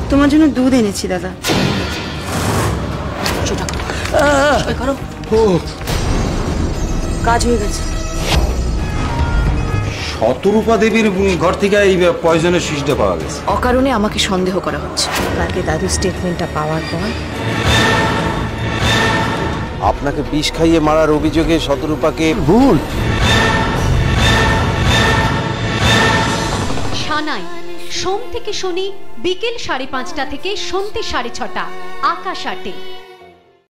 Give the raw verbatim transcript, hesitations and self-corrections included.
তোমার জন্য দুধ এনেছি দাদা। কাজ হয়ে গেছে। শতরূপা দেবীর ঘর থেকে এই পয়জনের শিশিটা পাওয়া গেছে। অকারণে আমাকে সন্দেহ করা হচ্ছে। কালকে দাদুর স্টেটমেন্টটা পাওয়ার পর আপনাকে বিষ খাইয়ে মারার অভিযোগে শতরূপাকে ভুল। সানাই সোম থেকে শনি বিকেল সাড়ে পাঁচটা থেকে সন্ধ্যে সাড়ে ছটা আকাশ আটে।